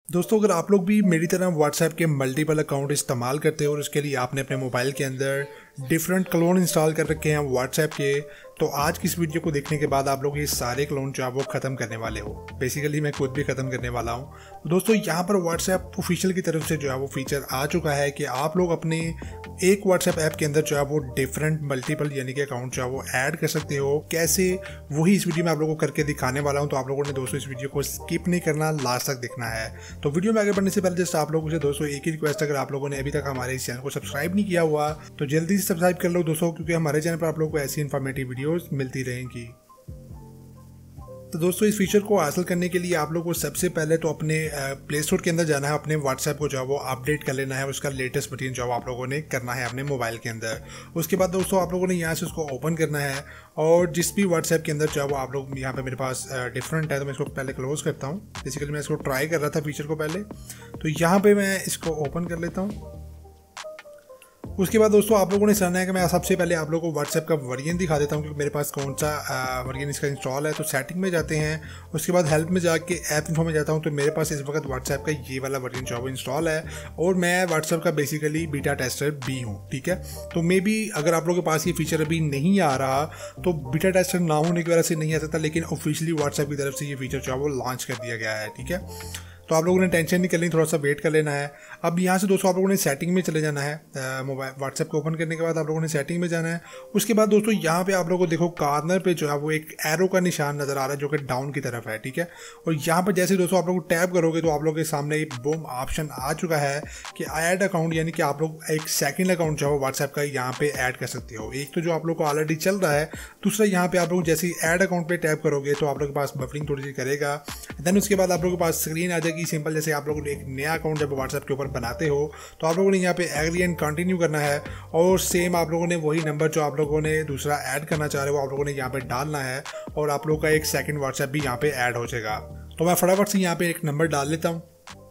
दोस्तों, अगर आप लोग भी मेरी तरह व्हाट्सएप के मल्टीपल अकाउंट इस्तेमाल करते हो और उसके लिए आपने अपने मोबाइल के अंदर डिफरेंट क्लोन इंस्टॉल कर रखे हैं व्हाट्सएप के, तो आज की इस वीडियो को देखने के बाद आप लोग ये सारे क्लोन जो है वो ख़त्म करने वाले हो। बेसिकली मैं खुद भी ख़त्म करने वाला हूँ। तो दोस्तों, यहाँ पर व्हाट्सएप ऑफिशियल की तरफ से जो है वो फीचर आ चुका है कि आप लोग अपने एक व्हाट्सएप ऐप के अंदर जो है वो डिफरेंट मल्टीपल यानी कि अकाउंट जो है वो ऐड कर सकते हो। कैसे, वही इस वीडियो में आप लोगों को करके दिखाने वाला हूँ। तो आप लोगों ने दोस्तों इस वीडियो को स्किप नहीं करना, लास्ट तक देखना है। तो वीडियो में आगे बढ़ने से पहले जस्ट आप लोगों से दोस्तों एक ही रिक्वेस्ट, अगर आप लोगों ने अभी तक हमारे इस चैनल को सब्सक्राइब नहीं किया हुआ तो जल्दी से सब्सक्राइब कर लो दोस्तों, क्योंकि हमारे चैनल पर आप लोगों को ऐसी इन्फॉर्मेटिव वीडियोस मिलती रहेंगी। तो दोस्तों, इस फीचर को हासिल करने के लिए आप लोगों को सबसे पहले तो अपने प्ले स्टोर के अंदर जाना है, अपने व्हाट्सएप को जो है वो अपडेट कर लेना है, उसका लेटेस्ट वर्जन जो है आप लोगों ने करना है अपने मोबाइल के अंदर। उसके बाद दोस्तों आप लोगों ने यहाँ से उसको ओपन करना है और जिस भी व्हाट्सएप के अंदर जो है वो आप लोग, यहाँ पे मेरे पास डिफरेंट है तो मैं इसको पहले क्लोज करता हूँ। बेसिकली मैं इसको ट्राई कर रहा था फीचर को पहले, तो यहाँ पर मैं इसको ओपन कर लेता हूँ। उसके बाद दोस्तों आप लोगों ने समझना है कि मैं सबसे पहले आप लोगों को व्हाट्सएप का वर्जन दिखा देता हूँ कि मेरे पास कौन सा वर्जन इसका इंस्टॉल है। तो सेटिंग में जाते हैं, उसके बाद हेल्प में जाके ऐप इन्फो में जाता हूँ। तो मेरे पास इस वक्त व्हाट्सएप का ये वाला वर्जन जो है वो इंस्टॉल है और मैं व्हाट्सएप का बेसिकली बीटा टेस्टर भी हूँ, ठीक है। तो मे बी अगर आप लोगों के पास ये फीचर अभी नहीं आ रहा तो बीटा टेस्टर ना होने की वजह से नहीं आ सकता, लेकिन ऑफिशियली व्हाट्सएप की तरफ से ये फीचर जो है वो लॉन्च कर दिया गया है, ठीक है। तो आप लोगों ने टेंशन नहीं करनी, थोड़ा सा वेट कर लेना है। अब यहाँ से दोस्तों आप लोगों ने सेटिंग में चले जाना है। मोबाइल व्हाट्सएप को ओपन करने के बाद आप लोगों ने सेटिंग में जाना है। उसके बाद दोस्तों यहाँ पे आप लोगों को देखो कॉर्नर पे जो है वो एक एरो का निशान नजर आ रहा है जो कि डाउन की तरफ है, ठीक है। और यहाँ पर जैसे दोस्तों आप लोग टैप करोगे तो आप लोगों के सामने एक बूम ऑप्शन आ चुका है कि ऐड अकाउंट, यानी कि आप लोग एक सेकेंड अकाउंट जो है व्हाट्सएप का यहाँ पे ऐड कर सकते हो। एक तो जो आप लोग को ऑलरेडी चल रहा है, दूसरा यहाँ पे आप लोग जैसे ही ऐड अकाउंट पे टैप करोगे तो आप लोग के पास बफरिंग थोड़ी सी करेगा। देन उसके बाद आप लोगों के पास स्क्रीन आ जाएगी सिंपल। जैसे आप लोग एक नया अकाउंट जब व्हाट्सएप के ऊपर बनाते हो तो आप लोगों ने यहाँ पे एग्री एंड कंटिन्यू करना है और सेम आप लोगों ने वही नंबर जो आप लोगों ने दूसरा ऐड करना चाह रहे हो आप लोगों ने यहाँ पे डालना है और आप लोगों का एक सेकंड व्हाट्सएप भी यहाँ पे ऐड हो जाएगा। तो मैं फटाफट से यहाँ पे एक नंबर डाल लेता हूँ।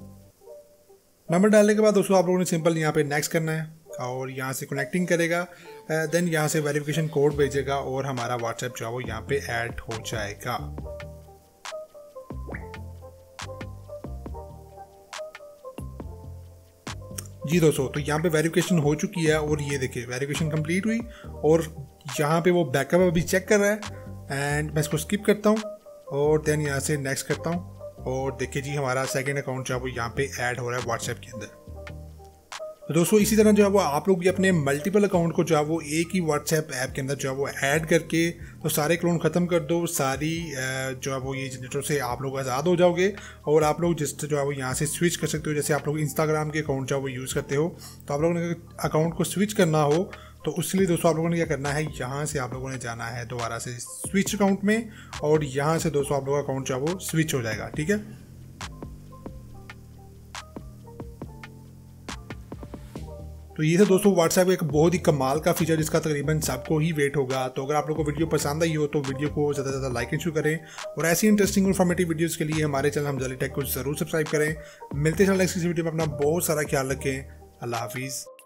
नंबर डालने के बाद दोस्तों आप लोगों ने सिंपल यहाँ पे नेक्स्ट करना है और यहाँ से कनेक्टिंग करेगा। देन यहाँ से वेरिफिकेशन कोड भेजेगा और हमारा व्हाट्सएप जो है वो यहाँ पे ऐड हो जाएगा। जी दोस्तों, तो यहाँ पे वेरिफिकेशन हो चुकी है और ये देखिए वेरिफिकेशन कंप्लीट हुई और यहाँ पे वो बैकअप अभी चेक कर रहा है। एंड मैं इसको स्किप करता हूँ और देन यहाँ से नेक्स्ट करता हूँ और देखिए जी हमारा सेकंड अकाउंट जो है वो यहाँ पे ऐड हो रहा है व्हाट्सएप के अंदर। तो दोस्तों इसी तरह जो है वो आप लोग भी अपने मल्टीपल अकाउंट को जो है वो एक ही व्हाट्सएप ऐप के अंदर जो है वो ऐड करके तो सारे क्लोन ख़त्म कर दो। सारी जो है वो ये जनरेटर से आप लोग आज़ाद हो जाओगे और आप लोग जिस जो है वो यहाँ से स्विच कर सकते हो। जैसे आप लोग इंस्टाग्राम के अकाउंट जो है वो यूज़ करते हो तो आप लोगों ने अकाउंट को स्विच करना हो तो उसके लिए दोस्तों आप लोगों ने क्या करना है, यहाँ से आप लोगों ने जाना है दोबारा से स्विच अकाउंट में और यहाँ से दोस्तों आप लोगों का अकाउंट जो है वो स्विच हो जाएगा, ठीक है। तो ये था दोस्तों व्हाट्सएप एक बहुत ही कमाल का फीचर जिसका तकरीबन सबको ही वेट होगा। तो अगर आप लोगों को वीडियो पसंद आई हो तो वीडियो को ज़्यादा से ज़्यादा लाइक एंड शेयर करें और ऐसी इंटरेस्टिंग इन्फॉर्मेटिव वीडियोस के लिए हमारे चैनल हमजा अली टेक को जरूर सब्सक्राइब करें। मिलते हैं नेक्स्ट वीडियो में, अपना बहुत सारा ख्याल रखें। अल्लाह हाफिज़।